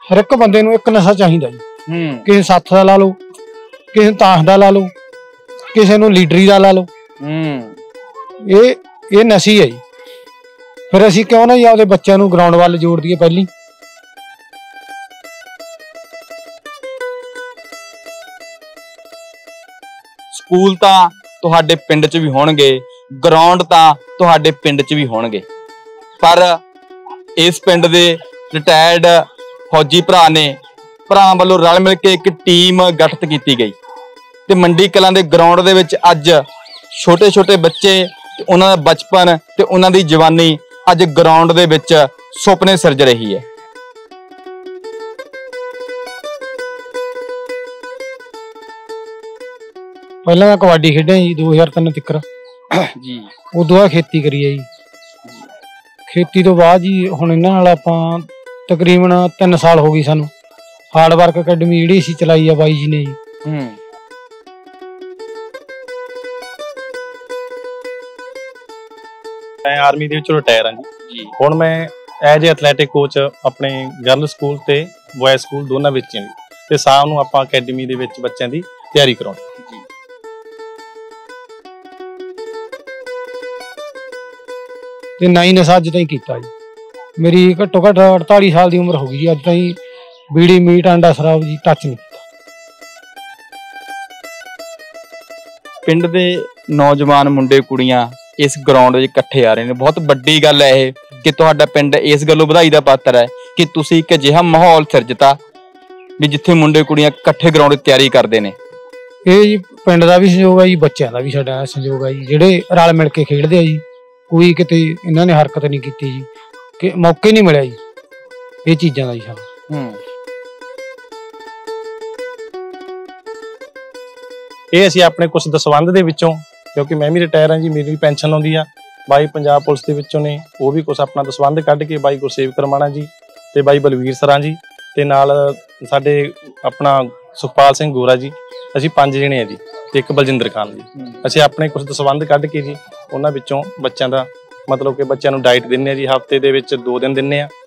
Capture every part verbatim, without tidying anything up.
हर एक बंदे नूं एक नशा चाहिदा जी। हम्म किसी सत्थ दा ला लो, किसी ताश दा ला लो, किसी नूं लीडरी दा ला लो। हम्म ये ये नशे है जी। फिर असीं क्यों ना जी आपदे बच्चों नूं ग्राउंड वल जोड़ दईए पहली। ਸਕੂਲ ਤਾਂ ਤੁਹਾਡੇ ਪਿੰਡ 'ਚ ਵੀ ਹੋਣਗੇ, ਗਰਾਊਂਡ ਤਾਂ ਤੁਹਾਡੇ ਪਿੰਡ 'ਚ ਵੀ ਹੋਣਗੇ, ਪਰ ਇਸ ਪਿੰਡ ਦੇ ਰਿਟਾਇਰਡ ਫੌਜੀ ਭਰਾ ਨੇ ਭਰਾਵਾਂ ਵੱਲੋਂ ਰਲ ਮਿਲ ਕੇ ਇੱਕ ਟੀਮ ਗਠਿਤ ਕੀਤੀ ਗਈ ਤੇ ਮੰਡੀ ਕਲਾਂ ਦੇ ਗਰਾਊਂਡ ਦੇ ਵਿੱਚ ਅੱਜ ਛੋਟੇ ਛੋਟੇ ਬੱਚੇ ਤੇ ਉਹਨਾਂ ਦਾ ਬਚਪਨ ਤੇ ਉਹਨਾਂ ਦੀ ਜਵਾਨੀ ਅੱਜ ਗਰਾਊਂਡ ਦੇ ਵਿੱਚ ਸੁਪਨੇ ਸਿਰਜ ਰਹੀ ਹੈ। पहला मैं कबड्डी खेडिया जी दो हज़ार तीन तिक्कर जी। उदों बाद खेती करी है जी। खेती तो बाद जी हुण इन्हां नाल आपां तकरीबन तीन साल हो गई सानू हार्ड वर्क अकैडमी जिहड़ी असीं चलाई है बाई जी ने जी। हूं मैं आर्मी दे विचों रिटायर हां जी। हुण मैं एज ए एथलैटिक कोच अपने गर्ल स्कूल ते बॉय स्कूल दोनों विच हां जी ते शाम नूं आपां अकैडमी दे विच बच्चों दी तैयारी कराउंदे जी। ते ना ही नशा अज ताईं कीता जी। मेरी घट्टो घट्ट अड़ताली साल की उम्र हो गई जी, अज ताईं बीड़ी मीट अंडा शराब जी टच नहीं कीता। पिंड दे नौजवान मुंडे कुड़ियां इस ग्राउंड विच इकट्ठे आ रहे हैं। बहुत वड्डी गल है यह कि तुहाडा पिंड इस गल्लों वधाई दा पात्र है कि तुसीं इक अजिहा माहौल सिरजता भी जिथे मुंडे कुड़ियां इकट्ठे ग्राउंड दी तैयारी करदे ने। ਇਹ ਜੀ ਪਿੰਡ ਦਾ ਵੀ ਸੰਯੋਗ ਹੈ ਜੀ, ਬੱਚਿਆਂ ਦਾ ਵੀ ਸਾਡਾ ਸੰਯੋਗ ਹੈ ਜੀ, ਜਿਹੜੇ ਰਲ ਮਿਲ ਕੇ ਖੇਡਦੇ ਆ ਜੀ। ਕੋਈ ਕਿਤੇ ਇਹਨਾਂ ਨੇ ਹਰਕਤ ਨਹੀਂ ਕੀਤੀ ਜੀ ਕਿ ਮੌਕੇ ਨਹੀਂ ਮਿਲਿਆ ਜੀ ਇਹ ਚੀਜ਼ਾਂ ਦਾ ਜੀ ਸਾਨੂੰ। ਹੂੰ ਇਹ ਅਸੀਂ ਆਪਣੇ ਕੁਝ ਦਸਵੰਧ ਦੇ ਵਿੱਚੋਂ, ਕਿਉਂਕਿ ਮੈਂ ਵੀ ਰਿਟਾਇਰ ਹਾਂ ਜੀ, ਮੇਰੀ ਵੀ ਪੈਨਸ਼ਨ ਆਉਂਦੀ ਆ, ਬਾਈ ਪੰਜਾਬ ਪੁਲਿਸ ਦੇ ਵਿੱਚੋਂ ਨੇ ਉਹ ਵੀ ਕੁਝ ਆਪਣਾ ਦਸਵੰਧ ਕੱਢ ਕੇ ਬਾਈ ਗੁਰਸੇਵਕ ਰਮਾਣਾ ਜੀ ਤੇ ਬਾਈ ਬਲਵੀਰ ਸਰਾਂ ਜੀ ਤੇ ਨਾਲ ਸਾਡੇ ਆਪਣਾ ਸੁਖਪਾਲ ਸਿੰਘ ਗੋਰਾ ਜੀ, ਅਸੀਂ ਪੰਜ ਜਣੇ ਆ ਜੀ ਤੇ ਇੱਕ ਬਲਜਿੰਦਰ ਖਾਨ ਜੀ। ਅਸੀਂ ਆਪਣੇ ਕੁਝ ਦਸਵੰਧ ਕੱਢ ਕੇ ਜੀ ਉਹਨਾਂ ਵਿੱਚੋਂ ਬੱਚਿਆਂ ਦਾ ਮਤਲਬ ਕਿ ਬੱਚਿਆਂ ਨੂੰ ਡਾਈਟ ਦਿੰਨੇ ਆ ਜੀ, ਹਫਤੇ ਦੇ ਵਿੱਚ ਦੋ ਦਿਨ ਦਿੰਨੇ ਆ।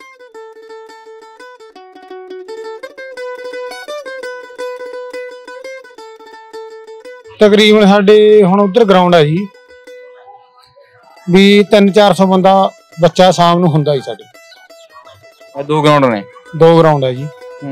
तकरीबन साडे हुण उधर ग्राउंड है जी भी तीन चार सौ बंदा बच्चा शाम नूं हुंदा जी। साडे दो ग्राउंड ने दो ग्राउंड है जी।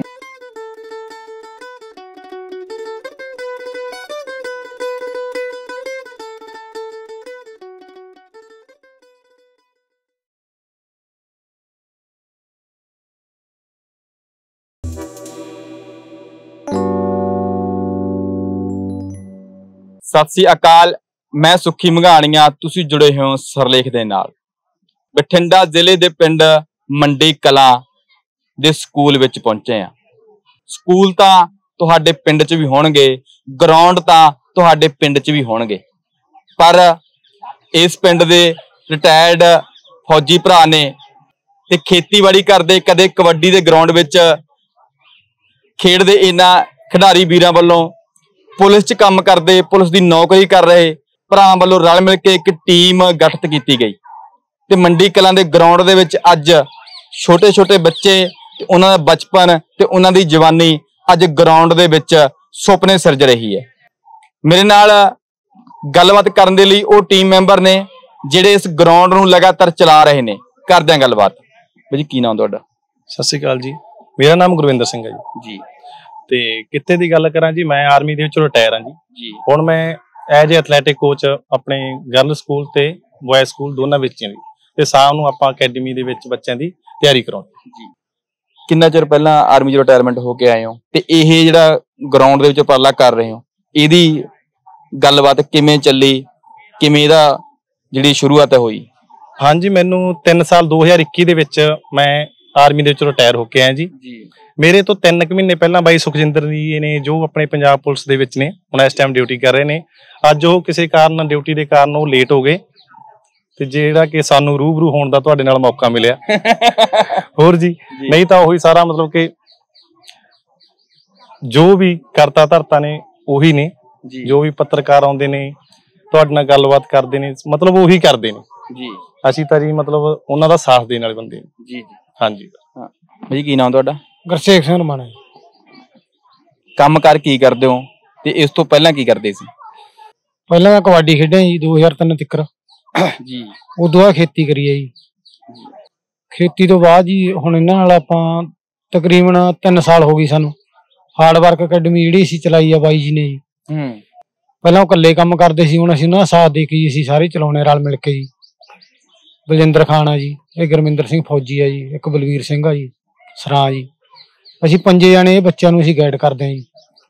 सत श्री अकाल, मैं सुखी मंघाणिया, तुसीं जुड़े हो सरलेख दे नाल। बठिंडा जिले दे पिंड मंडी कलां दे स्कूल विच पहुंचे आ। स्कूल तां तुहाडे पिंड च भी होणगे, ग्राउंड तां तुहाडे पिंड च भी होणगे, पर इस पिंड दे रिटायर्ड फौजी भरा ने ते खेतीबाड़ी करदे, कदे कबड्डी दे ग्राउंड विच खेडदे इन्हां खिडारी वीरां वल्लों पुलिस च काम करते, पुलिस की नौकरी कर रहे भरावां वल्लों रल मिल के एक टीम गठित की गई ते मंडी कलां दे ग्राउंड दे विच अज छोटे छोटे बच्चे ते उन्हां दा बचपन ते उन्हां दी जवानी अज ग्राउंड दे विच सुपने सिरज रही है। मेरे नाल गलबात करन दे लई ओह टीम मैंबर ने जिहड़े इस ग्राउंड नूं लगातार चला रहे ने। करदे हां गलबात। भाई जी की नाम तुहाडा? सत श्री अकाल जी, मेरा नाम गुरविंदर सिंह है जी। जी ਤੇ ਕਿੱਤੇ ਦੀ ਗੱਲ ਕਰਾਂ ਜੀ, ਮੈਂ ਆਰਮੀ ਦੇ ਵਿੱਚੋਂ ਰਿਟਾਇਰ ਹਾਂ ਜੀ ਜੀ। ਹੁਣ ਮੈਂ ਐਜ ਏ ਐਥਲੈਟਿਕ ਕੋਚ ਆਪਣੇ ਗਰਲ ਸਕੂਲ ਤੇ ਬॉय ਸਕੂਲ ਦੋਨਾਂ ਵਿੱਚ ਹਾਂ ਜੀ ਤੇ ਸ਼ਾਮ ਨੂੰ ਆਪਾਂ ਅਕੈਡਮੀ ਦੇ ਵਿੱਚ ਬੱਚਿਆਂ ਦੀ ਤਿਆਰੀ ਕਰਾਉਂਦੇ ਜੀ। ਕਿੰਨਾ ਚਿਰ ਪਹਿਲਾਂ ਆਰਮੀ ਚੋਂ ਰਿਟਾਇਰਮੈਂਟ ਹੋ ਕੇ ਆਏ ਹੋ ਤੇ ਇਹ ਜਿਹੜਾ ਗਰਾਊਂਡ ਦੇ ਵਿੱਚ ਉਪਰਾਲਾ ਕਰ ਰਹੇ ਹੋ, ਇਹਦੀ ਗੱਲਬਾਤ ਕਿਵੇਂ ਚੱਲੀ, ਕਿਵੇਂ ਇਹਦਾ ਜਿਹੜੀ ਸ਼ੁਰੂਆਤ ਹੋਈ? ਹਾਂਜੀ, ਮੈਨੂੰ ਤਿੰਨ ਸਾਲ ਦੋ ਹਜ਼ਾਰ ਇੱਕੀ ਦੇ ਵਿੱਚ ਮੈਂ ਆਰਮੀ ਦੇ ਵਿੱਚੋਂ ਰਿਟਾਇਰ ਹੋ ਕੇ ਆਇਆ ਜੀ। ਮੇਰੇ ਤੋਂ ਤਿੰਨ ਕੁ ਮਹੀਨੇ ਪਹਿਲਾਂ ਬਾਈ ਸੁਖਜਿੰਦਰ ਜੀ ਨੇ ਜੋ ਆਪਣੇ ਪੰਜਾਬ ਪੁਲਿਸ ਦੇ ਵਿੱਚ ਨੇ ਹੁਣ ਇਸ ਟਾਈਮ ਡਿਊਟੀ ਕਰ ਰਹੇ ਨੇ, ਅੱਜ ਉਹ ਕਿਸੇ ਕਾਰਨ ਡਿਊਟੀ ਦੇ ਕਾਰਨ ਉਹ ਲੇਟ ਹੋ ਗਏ ਤੇ ਜਿਹੜਾ ਕਿ ਸਾਨੂੰ ਰੂਬਰੂ ਹੋਣ ਦਾ ਤੁਹਾਡੇ ਨਾਲ ਮੌਕਾ ਮਿਲਿਆ। ਹੋਰ ਜੀ, ਨਹੀਂ ਤਾਂ ਉਹੀ ਸਾਰਾ ਮਤਲਬ ਕਿ ਜੋ ਵੀ ਕਰਤਾ ਧਰਤਾ ਨੇ ਉਹੀ ਨੇ, ਜੋ ਵੀ ਪੱਤਰਕਾਰ ਆਉਂਦੇ ਨੇ ਤੁਹਾਡੇ ਨਾਲ ਗੱਲਬਾਤ ਕਰਦੇ ਨੇ, ਮਤਲਬ ਉਹੀ ਕਰਦੇ ਨੇ ਜੀ। ਅਸੀਂ ਤਾਂ ਜੀ ਮਤਲਬ ਉਹਨਾਂ ਦਾ ਸਾਥ ਦੇਣ ਵਾਲੇ ਬੰਦੇ ਨੇ ਜੀ। ਹਾਂਜੀ। ਭਾਜੀ ਕੀ ਨਾਮ ਤੁਹਾਡਾ? ਗੁਰਸੇਵਕ ਸਿੰਘ ਰਮਾਣਾ ਜੀ। ਕੰਮ ਕਰ ਕੀ ਕਰਦੇ ਹੋ ਤੇ ਇਸ ਤੋਂ ਪਹਿਲਾਂ ਕੀ ਕਰਦੇ ਸੀ? ਪਹਿਲਾਂ ਮੈਂ ਕਬੱਡੀ ਖੇਡਿਆ ਜੀ ਦੋ ਹਜ਼ਾਰ ਤਿੰਨ ਤੱਕ ਜੀ। ਉਦੋਂ ਬਾਅਦ ਖੇਤੀ ਕਰੀ ਹੈ ਜੀ। ਖੇਤੀ ਤੋਂ ਬਾਅਦ ਜੀ ਹੁਣ ਇਹਨਾਂ ਨਾਲ ਆਪਾਂ ਤਕਰੀਬਨ ਤਿੰਨ ਸਾਲ ਹੋ ਗਈ ਸਾਨੂੰ। ਹਾਰਡ ਵਰਕ ਅਕੈਡਮੀ ਜਿਹੜੀ ਅਸੀਂ ਚਲਾਈ ਆ ਬਾਈ ਜੀ ਨੇ ਜੀ। ਹੂੰ। ਪਹਿਲਾਂ ਉਹ ਇਕੱਲੇ ਕੰਮ ਕਰਦੇ ਸੀ, ਹੁਣ ਅਸੀਂ ਉਹਨਾਂ ਦਾ ਸਾਥ ਦੇ ਕੇ ਅਸੀਂ ਸਾਰੇ ਚਲਾਉਣੇ ਰਲ ਮਿਲ ਕੇ ਜੀ। ਬਲਜਿੰਦਰ ਖਾਨ ਆ ਜੀ, ਇਹ ਗੁਰਮਿੰਦਰ ਸਿੰਘ ਫੌਜੀ ਆ ਜੀ, ਇੱਕ ਬਲਵੀਰ ਸਿੰਘ ਆ ਜੀ ਸਰਾਂ ਜੀ। ਅਸੀਂ ਪੰਜੇ ਜਾਣੇ ਇਹ ਬੱਚਿਆਂ ਨੂੰ ਅਸੀਂ ਗਾਈਡ ਕਰਦੇ ਹਾਂ ਜੀ।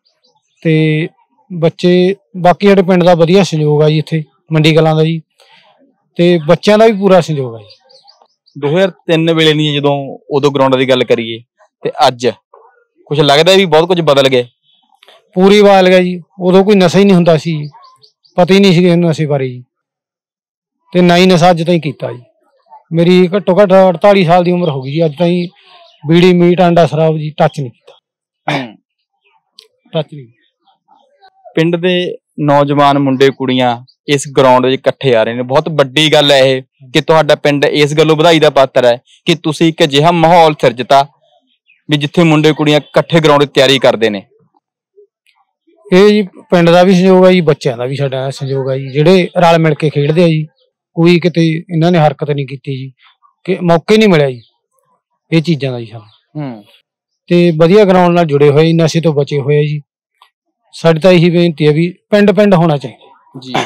ਤੇ ਬੱਚੇ ਬਾਕੀ ਸਾਡੇ ਪਿੰਡ ਦਾ ਵਧੀਆ ਸਹਿਯੋਗ ਆ ਜੀ, ਇੱਥੇ ਮੰਡੀ ਕਲਾਂ ਦਾ ਜੀ, ਤੇ ਬੱਚਿਆਂ ਦਾ ਵੀ ਪੂਰਾ ਸਹਿਯੋਗ ਆ ਜੀ। ਦੋ ਹਜ਼ਾਰ ਤਿੰਨ ਵੇਲੇ ਨਹੀਂ ਜਦੋਂ ਉਦੋਂ ਗਰਾਊਂਡ ਦੀ ਗੱਲ ਕਰੀਏ ਤੇ ਅੱਜ ਕੁਝ ਲੱਗਦਾ ਵੀ ਬਹੁਤ ਕੁਝ ਬਦਲ ਗਿਆ? ਪੂਰੀ ਬਦਲ ਗਿਆ ਜੀ। ਉਦੋਂ ਕੋਈ ਨਸ਼ਾ ਹੀ ਨਹੀਂ ਹੁੰਦਾ ਸੀ, ਪਤਾ ਹੀ ਨਹੀਂ ਸੀ ਨਸ਼ੇ ਬਾਰੇ ਜੀ, ਤੇ ਨਾ ਹੀ ਨਸ਼ਾ ਅੱਜ ਤਾਈਂ ਕੀਤਾ ਜੀ। ਮੇਰੀ ਘੱਟੋ ਘੱਟ ਅੜਤਾਲੀ ਸਾਲ ਦੀ ਉਮਰ ਹੋ ਗਈ ਜੀ, ਅੱਜ ਤਾਈਂ ਬੀੜੀ ਮੀਟ ਆਂਡਾ ਸ਼ਰਾਬ ਜੀ ਟੱਚ ਨਹੀਂ ਕੀਤਾ। ਟੱਚ ਨਹੀਂ। ਪਿੰਡ ਦੇ ਨੌਜਵਾਨ ਮੁੰਡੇ ਕੁੜੀਆਂ ਇਸ ਗਰਾਊਂਡ ਵਿੱਚ ਇਕੱਠੇ ਆ ਰਹੇ ਨੇ, ਬਹੁਤ ਵੱਡੀ ਗੱਲ ਹੈ ਇਹ ਕਿ ਤੁਹਾਡਾ ਪਿੰਡ ਇਸ ਗੱਲੋਂ ਵਧਾਈ ਦਾ ਪਾਤਰ ਹੈ ਕਿ ਤੁਸੀਂ ਇੱਕ ਅਜਿਹਾ ਮਾਹੌਲ ਸਿਰਜਤਾ ਵੀ ਜਿੱਥੇ ਮੁੰਡੇ ਕੁੜੀਆਂ ਇਕੱਠੇ ਗਰਾਊਂਡ ਦੀ ਤਿਆਰੀ ਕਰਦੇ ਨੇ। ਇਹ ਜੀ ਪਿੰਡ ਦਾ ਵੀ ਸਹਿਯੋਗ ਹੈ ਜੀ, ਬੱਚਿਆਂ ਦਾ ਵੀ ਸਾਡਾ ਸਹਿਯੋਗ ਹੈ ਜੀ, ਜਿਹੜੇ ਰਲ ਮਿਲ ਕੇ ਖੇਡਦੇ ਆ ਜੀ। ਕੋਈ ਕਿਤੇ ਇਹਨਾਂ ਨੇ ਹਰਕਤ ਨਹੀਂ ਕੀਤੀ ਜੀ, ਕਿ ਮੌਕੇ ਨਹੀਂ ਮਿਲਿਆ ਜੀ ਇਹ ਚੀਜ਼ਾਂ ਦਾ ਜੀ ਸਾਨੂੰ। ਹੂੰ। ਤੇ ਵਧੀਆ ਗਰਾਊਂਡ ਨਾਲ ਜੁੜੇ ਹੋਏ, ਨਸ਼ੇ ਤੋਂ ਬਚੇ ਹੋਏ ਜੀ। ਸਾਡੀ ਤਾਂ ਇਹੀ ਬੇਨਤੀ ਹੈ ਵੀ ਪਿੰਡ ਪਿੰਡ ਹੋਣਾ ਚਾਹੀਦਾ ਜੀ।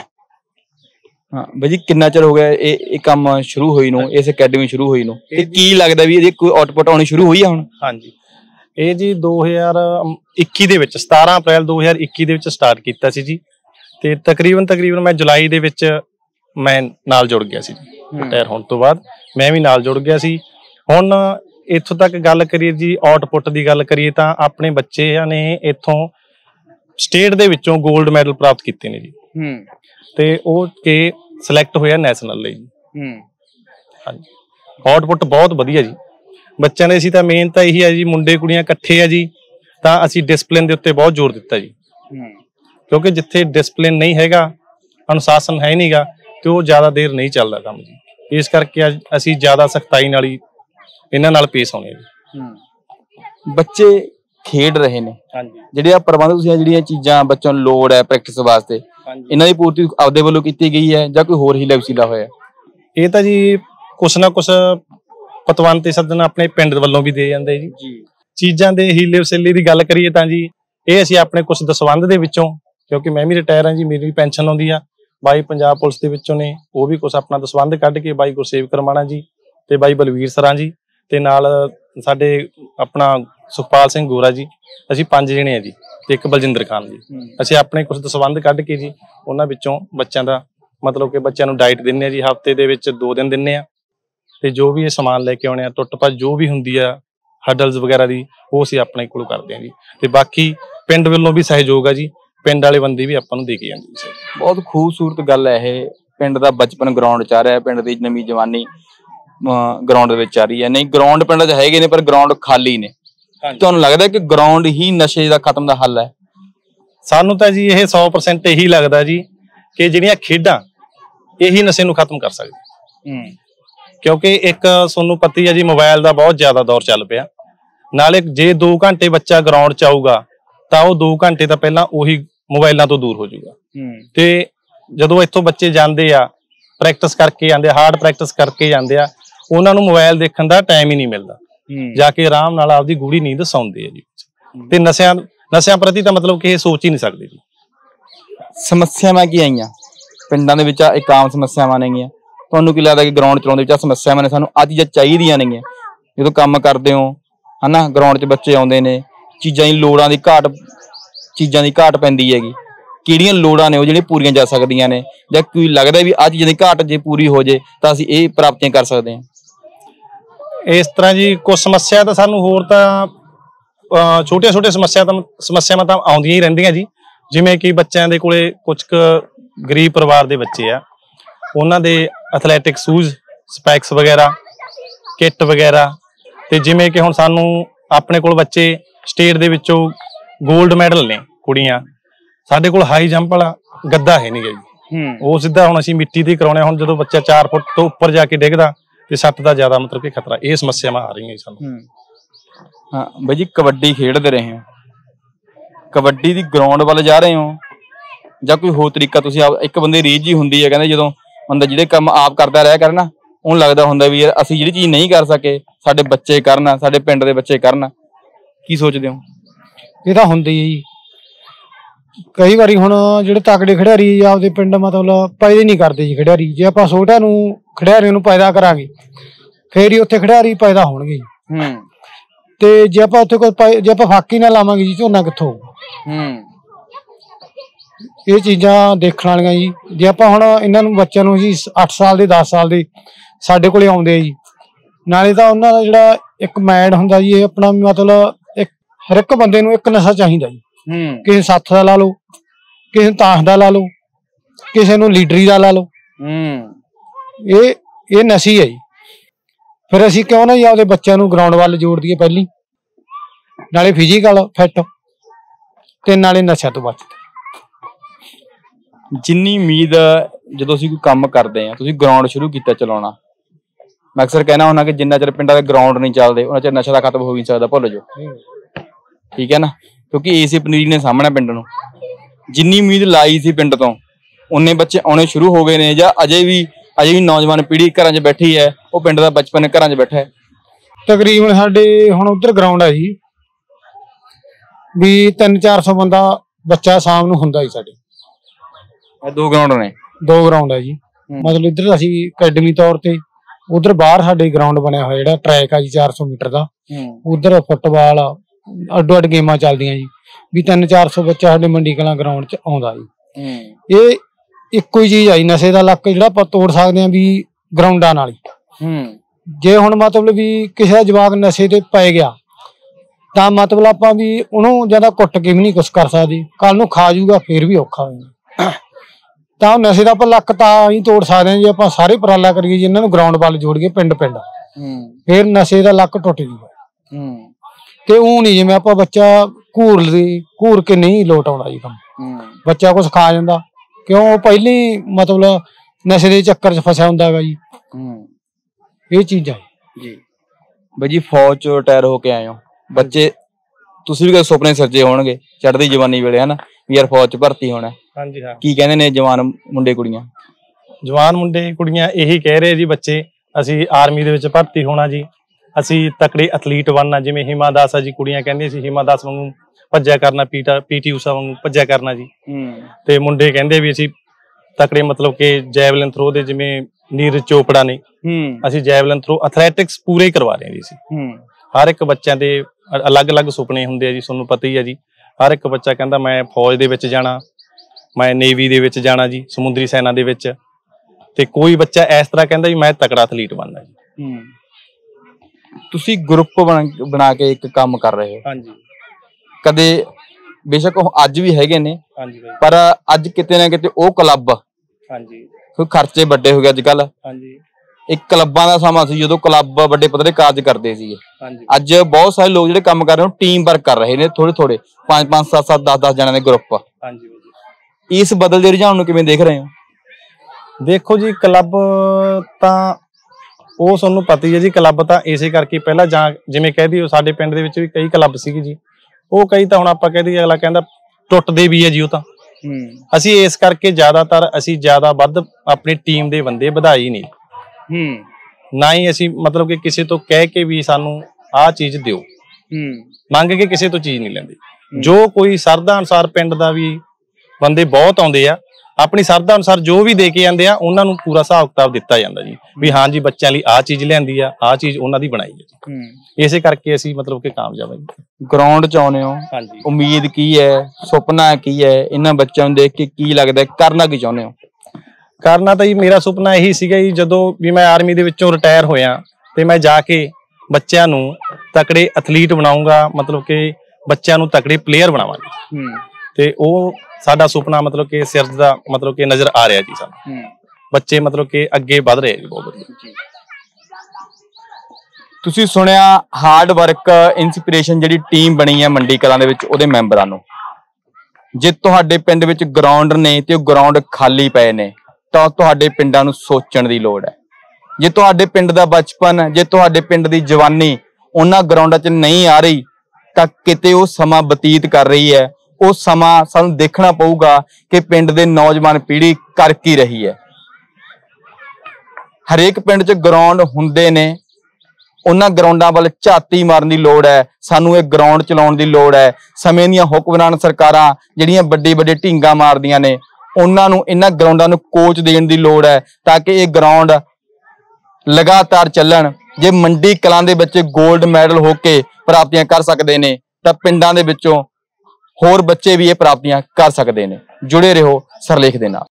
ਹਾਂ ਬਾਈ ਜੀ, ਕਿੰਨਾ ਚਿਰ ਹੋ ਗਿਆ ਇਹ ਇਹ ਕੰਮ ਸ਼ੁਰੂ ਹੋਈ ਨੂੰ, ਇਸ ਅਕੈਡਮੀ ਸ਼ੁਰੂ ਹੋਈ ਨੂੰ, ਤੇ ਕੀ ਲੱਗਦਾ ਵੀ ਇਹਦੀ ਕੋਈ ਆਊਟਪੁੱਟ ਆਉਣੀ ਸ਼ੁਰੂ ਹੋਈ ਆ ਹੁਣ? ਹਾਂਜੀ, ਇਹ ਜੀ ਦੋ ਹਜ਼ਾਰ ਇੱਕੀ ਦੇ ਵਿੱਚ ਸਤਾਰਾਂ ਅਪ੍ਰੈਲ ਦੋ ਹਜ਼ਾਰ ਇੱਕੀ ਦੇ ਵਿੱਚ ਸਟਾਰਟ ਕੀਤਾ ਸੀ ਜੀ, ਤੇ ਤਕਰੀਬਨ ਤਕਰੀਬਨ ਮੈਂ ਜੁਲਾਈ ਦੇ ਵਿੱਚ ਮੈਂ ਨਾਲ ਜੁੜ ਗਿਆ ਸੀ। ਰਿਟਾਇਰ ਹੋਣ ਤੋਂ ਬਾਅਦ ਮੈਂ ਵੀ ਨਾਲ ਜੁੜ ਗਿਆ ਸੀ। ਹੁਣ ਇੱਥੋਂ ਤੱਕ ਗੱਲ ਕਰੀਏ ਜੀ, ਆਊਟਪੁੱਟ ਦੀ ਗੱਲ ਕਰੀਏ ਤਾਂ ਆਪਣੇ ਬੱਚਿਆਂ ਨੇ ਇੱਥੋਂ ਸਟੇਟ ਦੇ ਵਿੱਚੋਂ 골ਡ ਮੈਡਲ ਪ੍ਰਾਪਤ ਕੀਤੇ ਨੇ ਜੀ। ਹੂੰ। ਤੇ ਉਹ ਕੇ ਸਿਲੈਕਟ ਹੋਇਆ ਨੈਸ਼ਨਲ ਲਈ ਜੀ। ਹੂੰ। ਹਾਂਜੀ, ਆਊਟਪੁੱਟ ਬਹੁਤ ਵਧੀਆ ਜੀ ਬੱਚਿਆਂ ਦੇ। ਅਸੀਂ ਤਾਂ ਮੇਨ ਤਾਂ ਇਹੀ ਹੈ ਜੀ, ਮੁੰਡੇ ਕੁੜੀਆਂ ਇਕੱਠੇ ਆ ਜੀ, ਤਾਂ ਅਸੀਂ ਡਿਸਪਲਿਨ ਦੇ ਉੱਤੇ ਬਹੁਤ ਜ਼ੋਰ ਦਿੱਤਾ ਜੀ। ਹੂੰ। ਕਿਉਂਕਿ ਜਿੱਥੇ ਡਿਸਪਲਿਨ ਨਹੀਂ ਹੈਗਾ, ਅਨੁਸ਼ਾਸਨ ਹੈ ਨਹੀਂਗਾ, ਤੇ ਉਹ ਜ਼ਿਆਦਾ ਦੇਰ ਨਹੀਂ ਚੱਲਦਾ ਕੰਮ ਜੀ। ਇਸ ਕਰਕੇ ਅਸੀਂ ਜ਼ਿਆਦਾ ਸਖਤਾਈ ਨਾਲ ਹੀ ਇਹਨਾਂ ਨਾਲ ਪੇਸ਼ ਆਉਣੇ ਜੀ। ਹੂੰ। ਬੱਚੇ ਖੇਡ ਰਹੇ ਨੇ, ਹਾਂਜੀ, ਜਿਹੜੇ ਆ ਪ੍ਰਬੰਧ ਤੁਸੀਂ ਜਿਹੜੀਆਂ ਚੀਜ਼ਾਂ ਬੱਚਿਆਂ ਨੂੰ ਲੋੜ ਹੈ ਪ੍ਰੈਕਟਿਸ ਵਾਸਤੇ, ਇਹਨਾਂ ਦੀ ਪੂਰਤੀ ਆਪਦੇ ਵੱਲੋਂ ਕੀਤੀ ਗਈ ਹੈ ਜਾਂ ਕੋਈ ਹੋਰ ਹੀਲਾ ਵਸੀਲਾ ਹੋਇਆ? ਇਹ ਤਾਂ ਜੀ ਕੁਛ ਨਾ ਕੁਛ ਪਤਵੰਤੇ ਸੱਜਣ ਆਪਣੇ ਪਿੰਡ ਵੱਲੋਂ ਵੀ ਦੇ ਜਾਂਦੇ ਜੀ। ਚੀਜ਼ਾਂ ਦੇ ਹੀਲੇ ਵਸੀਲੇ ਦੀ ਗੱਲ ਕਰੀਏ ਤਾਂ ਜੀ ਇਹ ਅਸੀਂ ਆਪਣੇ ਕੁਛ ਦਸਵੰਧ ਦੇ ਵਿੱਚੋਂ, ਕਿਉਂਕਿ ਮੈਂ ਵੀ ਰਿਟਾਇਰ ਹਾਂ ਜੀ, ਮੇਰੀ ਵੀ ਪੈਨਸ਼ਨ ਆਉਂਦੀ ਆ, ਬਾਈ ਪੰਜਾਬ ਪੁਲਿਸ ਦੇ ਵਿੱਚੋਂ ਨੇ ਉਹ ਵੀ ਕੁਛ ਆਪਣਾ ਦਸਵੰਧ ਕੱਢ ਕੇ, ਬਾਈ ਗੁਰਸੇਵਕ ਰਮਾਣਾ ਜੀ ਤੇ ਬਾਈ ਬਲਵੀਰ ਸਰਾਂ ਜੀ, ਤੇ ਨਾਲ ਸਾਡੇ ਆਪਣਾ ਸੁਖਪਾਲ ਸਿੰਘ ਗੋਰਾ ਜੀ, ਅਸੀਂ ਪੰਜ ਜਣੇ ਆ ਜੀ, ਤੇ ਇੱਕ ਬਲਜਿੰਦਰ ਖਾਨ ਜੀ। ਅਸੀਂ ਆਪਣੇ ਕੁਝ ਦਸਵੰਧ ਕੱਢ ਕੇ ਜੀ ਉਹਨਾਂ ਵਿੱਚੋਂ ਬੱਚਿਆਂ ਦਾ ਮਤਲਬ ਕਿ ਬੱਚਿਆਂ ਨੂੰ ਡਾਈਟ ਦਿੰਨੇ ਆ ਜੀ, ਹਫਤੇ ਦੇ ਵਿੱਚ ਦੋ ਦਿਨ ਦਿੰਨੇ ਆ, ਤੇ ਜੋ ਵੀ ਇਹ ਸਮਾਨ ਲੈ ਕੇ ਆਉਣੇ ਆ, ਟੁੱਟ ਭੱਜ ਜੋ ਵੀ ਹੁੰਦੀ ਆ ਹਡਲਸ ਵਗੈਰਾ ਦੀ, ਉਹ ਅਸੀਂ ਆਪਣੇ ਕੋਲ ਕਰਦੇ ਆ ਜੀ। ਤੇ ਬਾਕੀ ਪਿੰਡ ਵੱਲੋਂ ਵੀ ਸਹਿਯੋਗ ਆ ਜੀ, ਪਿੰਡ ਵਾਲੇ ਬੰਦੇ ਵੀ ਆਪਾਂ ਨੂੰ ਦੇ ਕੇ ਜਾਂਦੇ ਜੀ। ਬਹੁਤ ਖੂਬਸੂਰਤ ਗੱਲ ਹੈ ਇਹ, ਪਿੰਡ ਦਾ ਬਚਪਨ ਗਰਾਊਂਡ 'ਚ ਆ ਰਿਹਾ, ਪਿੰਡ ਦੀ ਨਵੀਂ ਜਵਾਨੀ ਗਰਾਊਂਡ ਦੇ ਵਿੱਚ ਆ ਰਹੀ ਹੈ। ਨਹੀਂ ਗਰਾਊਂਡ ਪਿੰਡ 'ਚ ਹੈਗੇ ਨੇ ਪਰ ਗਰਾਊਂਡ ਖਾਲੀ ਨੇ। ਤੁਹਾਨੂੰ ਲੱਗਦਾ ਕਿ ਗਰਾਊਂਡ ਹੀ ਨਸ਼ੇ ਦਾ ਖਤਮ ਦਾ ਹੱਲ ਹੈ? ਸਾਨੂੰ ਤਾਂ ਜੀ ਇਹ ਸੌ ਪਰਸੈਂਟ ਇਹੀ ਲੱਗਦਾ ਜੀ ਕਿ ਜਿਹੜੀਆਂ ਖੇਡਾਂ ਇਹੀ ਨਸ਼ੇ ਨੂੰ ਖਤਮ ਕਰ ਸਕਦੀਆਂ। ਕਿਉਂਕਿ ਇੱਕ ਤੁਹਾਨੂੰ ਪਤਾ ਹੀ ਹੈ ਜੀ, ਮੋਬਾਈਲ ਦਾ ਬਹੁਤ ਜ਼ਿਆਦਾ ਦੌਰ ਚੱਲ ਪਿਆ, ਨਾਲੇ ਜੇ ਦੋ ਘੰਟੇ ਬੱਚਾ ਗਰਾਊਂਡ 'ਚ ਆਊਗਾ ਤਾਂ ਉਹ ਦੋ ਘੰਟੇ ਤਾਂ ਪਹਿਲਾਂ ਉਹੀ ਮੋਬਾਈਲਾਂ ਤੋਂ ਦੂਰ ਹੋ ਜਾਊਗਾ। ਤੇ ਜਦੋਂ ਇੱਥੋਂ ਬੱਚੇ ਜਾਂਦੇ ਆ ਪ੍ਰੈਕਟਿਸ ਕਰਕੇ ਜਾਂਦੇ ਆ, ਹਾਰਡ ਪ੍ਰੈਕਟਿਸ ਕਰਕੇ ਜਾਂਦੇ ਆ, ਉਹਨਾਂ ਨੂੰ ਮੋਬਾਈਲ ਦੇਖਣ ਦਾ ਟਾਈਮ ਹੀ ਨਹੀਂ ਮਿਲਦਾ, ਜਾ ਕੇ ਆਰਾਮ ਨਾਲ ਆਪਦੀ ਗੂੜੀ ਨੀਂਦ ਸੌਂਦੇ ਆ ਜੀ। ਤੇ ਨਸ਼ਿਆਂ ਨਸ਼ਿਆਂ ਪ੍ਰਤੀ ਤਾਂ ਮਤਲਬ ਕਿ ਇਹ ਸੋਚ ਹੀ ਨਹੀਂ ਸਕਦੇ ਜੀ। ਸਮੱਸਿਆਵਾਂ ਕੀ ਆਈਆਂ ਪਿੰਡਾਂ ਦੇ ਵਿੱਚ? ਇੱਕ ਆਮ ਸਮੱਸਿਆਵਾਂ ਨੇਗੀਆਂ, ਤੁਹਾਨੂੰ ਕੀ ਲੱਗਦਾ ਕਿ ਗਰਾਊਂਡ ਚਲਾਉਣ ਦੇ ਵਿੱਚ ਸਮੱਸਿਆਵਾਂ ਨੇ ਸਾਨੂੰ ਆਹ ਚੀਜ਼ਾਂ ਚਾਹੀਦੀਆਂ ਨੇਗੀਆਂ? ਜਦੋਂ ਕੰਮ ਕਰਦੇ ਹੋ ਹਨਾ, ਗਰਾਊਂਡ 'ਚ ਬੱਚੇ ਆਉਂਦੇ ਨੇ, ਚੀਜ਼ਾਂ ਦੀ ਲੋੜਾਂ ਦੀ ਘਾਟ ਚੀਜ਼ਾਂ ਦੀ ਘਾਟ ਪੈਂਦੀ ਹੈਗੀ, ਕਿਹੜੀਆਂ ਲੋੜਾਂ ਨੇ ਉਹ ਜਿਹੜੀਆਂ ਪੂਰੀਆਂ ਜਾ ਸਕਦੀਆਂ ਨੇ, ਜਾਂ ਕੋਈ ਲੱਗਦਾ ਵੀ ਆਹ ਚੀਜ਼ਾਂ ਦੀ ਘਾਟ ਜੇ ਪੂਰੀ ਹੋ ਜੇ ਤਾਂ ਅਸੀਂ ਇਹ ਪ੍ਰਾਪਤੀਆਂ ਕਰ ਸਕਦੇ ਹਾਂ? ਇਸ ਤਰ੍ਹਾਂ ਜੀ ਕੁਝ ਸਮੱਸਿਆ ਤਾਂ ਸਾਨੂੰ ਹੋਰ ਤਾਂ ਛੋਟੀਆਂ ਛੋਟੀਆਂ ਸਮੱਸਿਆ ਤਾਂ ਸਮੱਸਿਆਵਾਂ ਤਾਂ ਆਉਂਦੀਆਂ ਹੀ ਰਹਿੰਦੀਆਂ ਜੀ। ਜਿਵੇਂ ਕਿ ਬੱਚਿਆਂ ਦੇ ਕੋਲੇ ਕੁਝ ਕੁ ਗਰੀਬ ਪਰਿਵਾਰ ਦੇ ਬੱਚੇ ਆ, ਉਹਨਾਂ ਦੇ ਐਥਲੈਟਿਕ ਸ਼ੂਜ਼, ਸਪੈਕਸ ਵਗੈਰਾ, ਕਿੱਟ ਵਗੈਰਾ, ਤੇ ਜਿਵੇਂ ਕਿ ਹੁਣ ਸਾਨੂੰ ਆਪਣੇ ਕੋਲ ਬੱਚੇ ਸਟੇਟ ਦੇ ਵਿੱਚੋਂ 골ਡ ਮੈਡਲ ਨੇ ਕੁੜੀਆਂ, ਸਾਡੇ ਕੋਲ ਹਾਈ ਜੰਪ ਵਾਲਾ ਗੱਦਾ ਹੈ ਨਹੀਂ ਗਾ ਜੀ, ਉਹ ਸਿੱਧਾ ਹੁਣ ਅਸੀਂ ਮਿੱਟੀ ਤੇ ਕਰਾਉਣੇ। ਹੁਣ ਜਦੋਂ ਬੱਚਾ ਚਾਰ ਫੁੱਟ ਤੋਂ ਉੱਪਰ ਜਾ ਕੇ ਡਿੱਗਦਾ ਤੇ ਸੱਟ ਦਾ ਜ਼ਿਆਦਾ ਮਤਲਬ ਕਿ ਖਤਰਾ, ਇਹ ਸਮੱਸਿਆਵਾਂ ਆ ਰਹੀਆਂ ਸਾਨੂੰ। ਹਾਂ ਬਾਈ ਜੀ, ਕਬੱਡੀ ਖੇਡਦੇ ਰਹੇ ਹੋ, ਕਬੱਡੀ ਦੀ ਗਰਾਊਂਡ ਵੱਲ ਜਾ ਰਹੇ ਹੋ ਜਾਂ ਕੋਈ ਹੋਰ ਤਰੀਕਾ? ਤੁਸੀਂ ਇੱਕ ਬੰਦੇ ਦੀ ਰੀਝ ਜੀ ਹੁੰਦੀ ਹੈ, ਕਹਿੰਦੇ ਜਦੋਂ ਬੰਦਾ ਜਿਹੜੇ ਕੰਮ ਆਪ ਕਰਦਾ ਰਿਹਾ ਕਰਨਾ ਉਹਨੂੰ ਲੱਗਦਾ ਹੁੰਦਾ ਵੀ ਯਾਰ ਅਸੀਂ ਜਿਹੜੀ ਚੀਜ਼ ਨਹੀਂ ਕਰ ਸਕੇ ਸਾਡੇ ਬੱਚੇ ਕਰਨ, ਸਾਡੇ ਪਿੰਡ ਦੇ ਬੱਚੇ ਕਰਨ। ਕੀ ਸੋਚਦੇ ਹੋ? ਇਹ ਤਾਂ ਹੁੰਦੀ ਹੈ ਜੀ। ਕਈ ਵਾਰੀ ਹੁਣ ਜਿਹੜੇ ਤਕੜੇ ਖਿਡਾਰੀ ਆਪਦੇ ਪਿੰਡ ਮਤਲਬ ਪੈਦੇ ਨਹੀਂ ਕਰਦੇ ਜੀ ਖਿਡਾਰੀ। ਜੇ ਆਪਾਂ ਛੋਟਿਆਂ ਨੂੰ ਖਿਡਾਰੀਆਂ ਨੂੰ ਪੈਦਾ ਕਰਾਂਗੇ ਫੇਰ ਹੀ ਉੱਥੇ ਖਿਡਾਰੀ ਪੈਦਾ ਹੋਣਗੇ ਜੀ। ਹੂੰ। ਤੇ ਜੇ ਆਪਾਂ ਉੱਥੇ ਕੋਈ ਜੇ ਆਪਾਂ ਫਾਕੀ ਨਾ ਲਾਵਾਂਗੇ ਜੀ ਝੋਨਾ ਕਿੱਥੋਂ ਹੋਊਗਾ? ਹੂੰ। ਇਹ ਚੀਜ਼ਾਂ ਦੇਖਣ ਵਾਲੀਆਂ ਜੀ। ਜੇ ਆਪਾਂ ਹੁਣ ਇਹਨਾਂ ਨੂੰ ਬੱਚਿਆਂ ਨੂੰ ਜੀ ਅੱਠ ਸਾਲ ਦੇ ਦਸ ਸਾਲ ਦੇ ਸਾਡੇ ਕੋਲੇ ਆਉਂਦੇ ਆ ਜੀ, ਨਾਲੇ ਤਾਂ ਉਹਨਾਂ ਦਾ ਜਿਹੜਾ ਇੱਕ ਮਾਈਂਡ ਹੁੰਦਾ ਜੀ, ਇਹ ਆਪਣਾ ਮਤਲਬ ਇੱਕ ਹਰ ਇੱਕ ਬੰਦੇ ਨੂੰ ਇੱਕ ਨਸ਼ਾ ਚਾਹੀਦਾ ਜੀ। ਹੂੰ। ਕਿਸੇ ਸੱਥ ਦਾ ਲਾ ਲਓ, ਕਿਸੇ ਨੂੰ ਤਾਸ਼ ਦਾ ਲਾ ਲਓ, ਕਿਸੇ ਨੂੰ ਲੀਡਰੀ ਦਾ ਲਾ ਲਓ। ਹੂੰ। ਇਹ ਇਹ ਨਸ਼ੀ ਹੈ ਜੀ। ਫਿਰ ਅਸੀਂ ਕਿਉਂ ਨਾ ਜੀ ਆਪਦੇ ਬੱਚਿਆਂ ਨੂੰ ਗਰਾਊਂਡ ਵੱਲ ਜੋੜ ਦਈਏ, ਪਹਿਲੀ ਨਾਲੇ ਫਿਜ਼ੀਕਲ ਫਿੱਟ ਤੇ ਨਾਲੇ ਨਸ਼ਿਆਂ ਤੋਂ ਬਚਦੇ। ਜਿੰਨੀ ਉਮੀਦ ਜਦੋਂ ਅਸੀਂ ਕੋਈ ਕੰਮ ਕਰਦੇ ਹਾਂ, ਤੁਸੀਂ ਗਰਾਊਂਡ ਸ਼ੁਰੂ ਕੀਤਾ ਚਲਾਉਣਾ, ਮੈਂ ਅਕਸਰ ਕਹਿਣਾ ਹੁੰਦਾ ਕਿ ਜਿੰਨਾ ਚਿਰ ਪਿੰਡਾਂ ਦੇ ਗਰਾਊਂਡ ਨਹੀਂ ਚੱਲਦੇ ਉਹਨਾਂ ਚਿਰ ਨਸ਼ਾ ਦਾ ਖਤਮ ਹੋ ਵੀ ਨਹੀਂ ਸਕਦਾ, ਭੁੱਲ ਜਾਓ। ਠੀਕ ਹੈ ਨਾ, ਕਿਉਂਕਿ ਏਸੀ ਪਨੀਰੀ ਨੇ ਸਾਹਮਣਾ ਪਿੰਡ ਨੂੰ। ਜਿੰਨੀ ਉਮੀਦ ਲਾਈ ਸੀ ਪਿੰਡ ਤੋਂ ਉਨੇ ਬੱਚੇ ਆਉਣੇ ਸ਼ੁਰੂ ਹੋ ਗਏ ਨੇ, ਜਾਂ ਅਜੇ ਵੀ ਅਜੇ ਵੀ ਨੌਜਵਾਨ ਪੀੜ੍ਹੀ ਘਰਾਂ 'ਚ ਬੈਠੀ ਹੈ, ਉਹ ਪਿੰਡ ਦਾ ਬਚਪਨ ਘਰਾਂ 'ਚ ਬੈਠਾ ਹੈ। ਤਕਰੀਬਨ ਸਾਡੇ ਹੁਣ ਉੱਧਰ ਗਰਾਊਂਡ ਹੈ ਜੀ ਵੀ ਤਿੰਨ ਚਾਰ ਸੌ ਬੰਦਾ ਬੱਚਾ ਸ਼ਾਮ ਨੂੰ ਹੁੰਦਾ ਜੀ। ਸਾਡੇ ਦੋ ਗਰਾਊਂਡ ਨੇ? ਦੋ ਗਰਾਊਂਡ ਹੈ ਜੀ। ਮਤਲਬ ਇੱਧਰ ਅਸੀਂ ਅਕੈਡਮੀ ਤੌਰ ਤੇ, ਉਧਰ ਬਾਹਰ ਸਾਡੇ ਗਰਾਊਂਡ ਬਣਿਆ ਹੋਇਆ ਜਿਹੜਾ ਟਰੈਕ ਆ ਜੀ ਚਾਰ ਸੌ ਮੀਟਰ ਦਾ। ਉਧਰ ਫੁੱਟਬਾਲ ਅੱਡੋ ਅੱਡ ਗੇਮਾਂ ਚੱਲਦੀਆਂ ਜੀ। ਵੀ ਤਿੰਨ ਚਾਰ ਸੌ ਬੱਚਾ ਸਾਡੇ ਮੰਡੀ ਕਲਾਂ ਗਰਾਊਂਡ 'ਚ ਆਉਂਦਾ ਜੀ। ਇਹ ਇੱਕੋ ਹੀ ਚੀਜ਼ ਆਈ ਨਸ਼ੇ ਦਾ ਲੱਕ ਜਿਹੜਾ ਆਪਾਂ ਤੋੜ ਸਕਦੇ ਹਾਂ ਵੀ ਗਰਾਊਂਡਾਂ ਨਾਲ ਹੀ। ਜੇ ਹੁਣ ਮਤਲਬ ਵੀ ਕਿਸੇ ਦਾ ਜਵਾਕ ਨਸ਼ੇ ਤੇ ਪੈ ਗਿਆ ਤਾਂ ਮਤਲਬ ਆਪਾਂ ਵੀ ਉਹਨੂੰ ਜਿਆਦਾ ਕੁੱਟ ਕੇ ਵੀ ਨਹੀਂ ਕੁਛ ਕਰ ਸਕਦੇ, ਕੱਲ ਨੂੰ ਖਾ ਜੂਗਾ ਫੇਰ ਵੀ ਔਖਾ ਹੋਊਗਾ। ਤਾਂ ਨਸ਼ੇ ਦਾ ਆਪਾਂ ਲੱਕ ਤਾਂ ਹੀ ਤੋੜ ਸਕਦੇ ਹਾਂ ਜੇ ਆਪਾਂ ਸਾਰੇ ਉਪਰਾਲਾ ਕਰੀਏ ਜੀ, ਇਹਨਾਂ ਨੂੰ ਗਰਾਊਂਡ ਵੱਲ ਜੋੜੀਏ ਪਿੰਡ ਪਿੰਡ, ਫੇਰ ਨਸ਼ੇ ਦਾ ਲੱਕ ਟੁੱਟ ਜੂਗਾ। ਤੇ ਉਹ ਨਹੀਂ ਜਿਵੇਂ ਆਪਾਂ ਬੱਚਾ ਘੂਰ ਲਈ ਘੂਰ ਕੇ ਨਹੀਂ ਲੋਟ ਆਉਂਦਾ ਜੀ ਕੰਮ। ਬੱਚਾ ਕੁਛ ਖਾ ਜਾਂਦਾ ਕਿਉਂ? ਉਹ ਪਹਿਲੀ ਮਤਲਬ ਨਸ਼ੇ ਦੇ ਚੱਕਰ 'ਚ ਫਸਿਆ ਹੁੰਦਾ ਹੈਗਾ ਜੀ। ਇਹ ਚੀਜ਼ਾਂ ਜੀ ਬਾਈ ਜੀ, ਫੌਜ 'ਚ ਰਿਟਾਇਰ ਹੋ ਕੇ ਆਏ ਹੋ, ਬੱਚੇ ਤੁਸੀਂ ਵੀ ਕਦੇ ਸੁਪਨੇ ਸਿਰਜੇ ਹੋਣਗੇ ਚੜ੍ਹਦੀ ਜਵਾਨੀ ਵੇਲੇ, ਹਨਾ ਵੀ ਯਾਰ ਫੌਜ 'ਚ ਭਰਤੀ ਹੋਣਾ? ਹਾਂਜੀ ਹਾਂ। ਕੀ ਕਹਿੰਦੇ ਨੇ ਜਵਾਨ ਮੁੰਡੇ ਕੁੜੀਆਂ? ਜਵਾਨ ਮੁੰਡੇ ਕੁੜੀਆਂ ਇਹੀ ਕਹਿ ਰਹੇ ਜੀ ਬੱਚੇ, ਅਸੀਂ ਆਰਮੀ ਦੇ ਵਿੱਚ ਭਰਤੀ ਹੋਣਾ ਜੀ, ਅਸੀਂ ਤਕੜੇ ਐਥਲੀਟ ਬਣਨਾ। ਜਿਵੇਂ ਹਿਮਾ ਦਾਸ ਆ ਜੀ, ਕੁੜੀਆਂ ਕਹਿੰਦੀਆਂ ਸੀ ਹਿਮਾ ਦਾਸ ਵਾਂਗੂ ਭੱਜਿਆ ਕਰਨਾ, ਪੀਟਾ ਪੀਟੀ ਊਸ਼ਾ ਵਾਂਗੂ ਭੱਜਿਆ ਕਰਨਾ ਜੀ। ਤੇ ਮੁੰਡੇ ਕਹਿੰਦੇ ਵੀ ਅਸੀਂ ਤਕੜੇ ਮਤਲਬ ਕਿ ਜੈਵਲਿਨ ਥਰੋ ਦੇ ਜਿਵੇਂ ਨੀਰਜ ਚੋਪੜਾ ਨੇ, ਅਸੀਂ ਜੈਵਲਿਨ ਥਰੋ ਐਥਲੈਟਿਕਸ ਪੂਰੇ ਕਰਵਾ ਰਹੇ ਹਾਂ ਜੀ ਅਸੀਂ। ਹਰ ਇੱਕ ਬੱਚਿਆਂ ਦੇ ਅਲੱਗ-ਅਲੱਗ ਸੁਪਨੇ ਹੁੰਦੇ ਆ ਜੀ, ਤੁਹਾਨੂੰ ਪਤਾ ਹੀ ਆ ਜੀ। ਹਰ ਇੱਕ ਬੱਚਾ ਕਹਿੰਦਾ ਮੈਂ ਫੌਜ ਦੇ ਵਿੱਚ ਜਾਣਾ, ਮੈਂ ਨੇਵੀ ਦੇ ਵਿੱਚ ਜਾਣਾ ਜੀ, ਸਮੁੰਦਰੀ ਸੈਨਾ ਦੇ ਵਿੱਚ। ਤੇ ਕੋਈ ਬੱਚਾ ਇਸ ਤਰ੍ਹਾਂ ਕਹਿੰਦਾ ਵੀ ਮੈਂ ਤਕੜਾ ਐਥਲੀਟ ਬਣਨਾ ਜੀ। ਤੁਸੀਂ ਗਰੁੱਪ ਬਣਾ ਕੇ ਇੱਕ ਕੰਮ ਕਰ ਰਹੇ ਹੋ? ਹਾਂਜੀ। ਕਦੇ ਬੇਸ਼ੱਕ ਉਹ ਅੱਜ ਵੀ ਹੈਗੇ ਨੇ, ਹਾਂਜੀ ਬਾਈ, ਪਰ ਅੱਜ ਕਿਤੇ ਨਾ ਕਿਤੇ ਉਹ ਕਲੱਬ, ਹਾਂਜੀ, ਕਿਉਂਕਿ ਖਰਚੇ ਵੱਡੇ ਹੋ ਗਏ ਅੱਜ ਕੱਲ। ਹਾਂਜੀ। ਇੱਕ ਕਲੱਬਾਂ ਦਾ ਸਮਾਂ ਸੀ ਜਦੋਂ ਕਲੱਬ ਵੱਡੇ ਪੱਧਰ ਤੇ ਕਾਰਜ ਕਰਦੇ ਸੀਗੇ। ਹਾਂਜੀ। ਅੱਜ ਬਹੁਤ ਸਾਰੇ ਲੋਕ ਜਿਹੜੇ ਕੰਮ ਕਰ ਰਹੇ ਨੇ ਟੀਮ ਵਰਕ ਕਰ ਰਹੇ ਨੇ, ਥੋੜੇ ਥੋੜੇ ਪੰਜ ਪੰਜ ਸੱਤ ਸੱਤ ਦਸ ਦਸ ਜਣਿਆਂ ਦੇ ਗਰੁੱਪ। ਹਾਂਜੀ ਬਾਈ। ਇਸ ਬਦਲਦੇ ਰੁਝਾਨ ਨੂੰ ਕਿਵੇਂ ਦੇਖ ਰਹੇ ਹੋ? ਦੇਖੋ ਜੀ, ਕਲੱਬ ਤਾਂ ਉਹ ਤੁਹਾਨੂੰ ਪਤਾ ਹੀ ਹੈ ਜੀ। ਕਲੱਬ ਤਾਂ ਇਸੇ ਕਰਕੇ ਪਹਿਲਾਂ ਜਾਂ ਜਿਵੇਂ ਕਹਿ ਦਈਏ ਸਾਡੇ ਪਿੰਡ ਦੇ ਵਿੱਚ ਵੀ ਕਈ ਕਲੱਬ ਸੀਗੇ ਜੀ, ਉਹ ਕਈ ਤਾਂ ਹੁਣ ਆਪਾਂ ਕਹਿ ਦਈਏ ਅਗਲਾ ਕਹਿੰਦਾ ਟੁੱਟਦੇ ਵੀ ਹੈ ਜੀ। ਉਹ ਤਾਂ ਅਸੀਂ ਇਸ ਕਰਕੇ ਜ਼ਿਆਦਾਤਰ ਅਸੀਂ ਜ਼ਿਆਦਾ ਵੱਧ ਆਪਣੀ ਟੀਮ ਦੇ ਬੰਦੇ ਵਧਾਈ ਨਹੀਂ, ਨਾ ਹੀ ਅਸੀਂ ਮਤਲਬ ਕਿ ਕਿਸੇ ਤੋਂ ਕਹਿ ਕੇ ਵੀ ਸਾਨੂੰ ਆਹ ਚੀਜ਼ ਦਿਓ, ਮੰਗ ਕੇ ਕਿਸੇ ਤੋਂ ਚੀਜ਼ ਨਹੀਂ ਲੈਂਦੇ। ਜੋ ਕੋਈ ਸਰਦਾ ਅਨੁਸਾਰ ਪਿੰਡ ਦਾ ਵੀ ਬੰਦੇ ਬਹੁਤ ਆਉਂਦੇ ਆ, ਆਪਣੀ ਸਰਦਾ ਅਨੁਸਾਰ ਜੋ ਵੀ ਦੇ ਕੇ ਜਾਂਦੇ ਆ ਉਹਨਾਂ ਨੂੰ ਪੂਰਾ ਹਿਸਾਬ ਕਿਤਾਬ ਦਿੱਤਾ ਜਾਂਦਾ ਜੀ ਵੀ ਹਾਂ ਜੀ ਬੱਚਿਆਂ ਲਈ ਆਹ ਚੀਜ਼ ਲਿਆਂਦੀ ਆ, ਆਹ ਚੀਜ਼ ਉਹਨਾਂ ਦੀ ਬਣਾਈ ਹੈ। ਇਸੇ ਕਰਕੇ ਅਸੀਂ ਮਤਲਬ ਕਿ ਕਾਮਯਾਬ ਹਾਂ ਜੀ। ਗਰਾਊਂਡ 'ਚ ਆਉਂਦੇ ਹੋ, ਹਾਂਜੀ, ਉਮੀਦ ਕੀ ਹੈ, ਸੁਪਨਾ ਕੀ ਹੈ, ਇਹਨਾਂ ਬੱਚਿਆਂ ਨੂੰ ਦੇਖ ਕੇ ਕੀ ਲੱਗਦਾ, ਕਰਨਾ ਕੀ ਚਾਹੁੰਦੇ ਹੋ? ਕਰਨਾ ਤਾਂ ਜੀ ਮੇਰਾ ਸੁਪਨਾ ਇਹੀ ਸੀਗਾ ਜੀ, ਜਦੋਂ ਵੀ ਮੈਂ ਆਰਮੀ ਦੇ ਵਿੱਚੋਂ ਰਿਟਾਇਰ ਹੋਇਆ ਤੇ ਮੈਂ ਜਾ ਕੇ ਬੱਚਿਆਂ ਨੂੰ ਤਕੜੇ ਐਥਲੀਟ ਬਣਾਉਂਗਾ, ਮਤਲਬ ਕਿ ਬੱਚਿਆਂ ਨੂੰ ਤਕੜੇ ਪਲੇਅਰ ਬਣਾਵਾਂਗੇ। ਤੇ ਉਹ ਸਾਡਾ ਸੁਪਨਾ ਮਤਲਬ ਕਿ ਸਿਰਜ ਦਾ ਮਤਲਬ ਕਿ ਨਜ਼ਰ ਆ ਰਿਹਾ ਜੀ ਸਾਨੂੰ। ਬੱਚੇ ਮਤਲਬ ਕਿ ਅੱਗੇ ਵਧ ਰਹੇ ਜੀ ਬਹੁਤ ਵਧੀਆ। ਤੁਸੀਂ ਸੁਣਿਆ ਹਾਰਡ ਵਰਕ ਇੰਸਪੀਰੇਸ਼ਨ ਜਿਹੜੀ ਟੀਮ ਬਣੀ ਹੈ ਮੰਡੀ ਕਲਾਂ ਦੇ ਵਿੱਚ, ਉਹਦੇ ਮੈਂਬਰਾਂ ਨੂੰ। ਜੇ ਤੁਹਾਡੇ ਪਿੰਡ ਵਿੱਚ ਗਰਾਊਂਡ ਨੇ ਤੇ ਉਹ ਗਰਾਊਂਡ ਖਾਲੀ ਪਏ ਨੇ ਤਾਂ ਤੁਹਾਡੇ ਪਿੰਡਾਂ ਨੂੰ ਸੋਚਣ ਦੀ ਲੋੜ ਹੈ। ਜੇ ਤੁਹਾਡੇ ਪਿੰਡ ਦਾ ਬਚਪਨ, ਜੇ ਤੁਹਾਡੇ ਪਿੰਡ ਦੀ ਜਵਾਨੀ ਉਹਨਾਂ ਗਰਾਊਂਡਾਂ 'ਚ ਨਹੀਂ ਆ ਰਹੀ ਤਾਂ ਕਿਤੇ ਉਹ ਸਮਾਂ ਬਤੀਤ ਕਰ ਰਹੀ ਹੈ। ਉਹ ਸਮਾਂ ਸਾਨੂੰ ਦੇਖਣਾ ਪਊਗਾ ਕਿ ਪਿੰਡ ਦੇ ਨੌਜਵਾਨ ਪੀੜ੍ਹੀ ਕਰ ਕੀ ਰਹੀ ਹੈ। ਹਰੇਕ ਪਿੰਡ 'ਚ ਗਰਾਊਂਡ ਹੁੰਦੇ ਨੇ, ਉਹਨਾਂ ਗਰਾਊਂਡਾਂ ਵੱਲ ਝਾਤੀ ਮਾਰਨ ਦੀ ਲੋੜ ਹੈ। ਸਾਨੂੰ ਇਹ ਗਰਾਊਂਡ ਚਲਾਉਣ ਦੀ ਲੋੜ ਹੈ। ਸਮੇਂ ਦੀਆਂ ਹੁਕਮਰਾਨ ਸਰਕਾਰਾਂ ਜਿਹੜੀਆਂ ਵੱਡੇ ਵੱਡੇ ਢੀਂਗਾ ਮਾਰਦੀਆਂ ਨੇ, ਉਹਨਾਂ ਨੂੰ ਇਹਨਾਂ ਗਰਾਊਂਡਾਂ ਨੂੰ ਕੋਚ ਦੇਣ ਦੀ ਲੋੜ ਹੈ ਤਾਂ ਕਿ ਇਹ ਗਰਾਊਂਡ ਲਗਾਤਾਰ ਚੱਲਣ। ਜੇ ਮੰਡੀ ਕਲਾਂ ਦੇ ਬੱਚੇ 골ਡ ਮੈਡਲ ਹੋ ਕੇ ਪ੍ਰਾਪਤੀਆਂ ਕਰ ਸਕਦੇ ਨੇ ਤਾਂ ਪਿੰਡਾਂ ਦੇ ਵਿੱਚੋਂ ਹੋਰ ਬੱਚੇ ਵੀ ਇਹ ਪ੍ਰਾਪਤੀਆਂ ਕਰ ਸਕਦੇ ਨੇ। ਜੁੜੇ ਰਹੋ ਸਰਲੇਖ ਦੇ ਨਾਲ।